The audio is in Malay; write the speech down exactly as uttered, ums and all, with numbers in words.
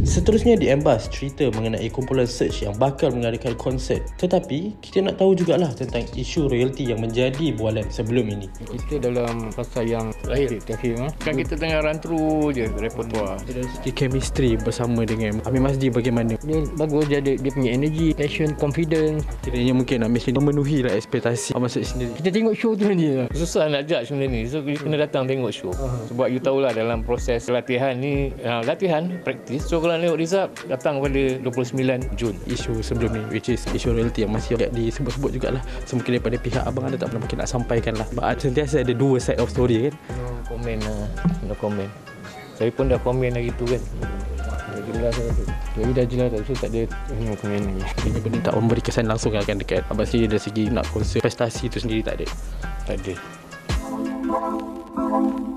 Seterusnya di Embas, cerita mengenai kumpulan Search yang bakal mengadakan konsert. Tetapi kita nak tahu jugalah tentang isu royalty yang menjadi bualan sebelum ini. Kita dalam fasa yang lahir terakhir kan kita tengah run through je repertoire. Dari segi chemistry bersama dengan Amir Masdi bagaimana? Dia bagus, dia ada, dia punya energy, passion, confidence. Kiranya mungkin Amir Masdi memenuhi lah ekspektasi Ahmad Search sendiri. Kita tengok show tu je. Susah nak judge benda ni. So you kena datang tengok show. Uh-huh. Sebab you tahulah dalam proses latihan ni, uh, latihan, practice. So kalau tengok result, datang pada dua puluh sembilan Jun. Isu sebelum ni, which is isu royalty yang masih disebut-sebut jugalah. So mungkin daripada pihak abang ada tak pernah mungkin nak sampaikan lah. But sentiasa ada dua side of story kan. No comment lah. No comment. Saya pun dah komen lagi tu kan. Dah jelas lah tu. Jadi dah jelas tak. So tak ada no comment lagi. Ini benda tak memberi kesan langsung akan dekat abang sendiri dari segi nak concern prestasi tu sendiri tak ada. Tak ada.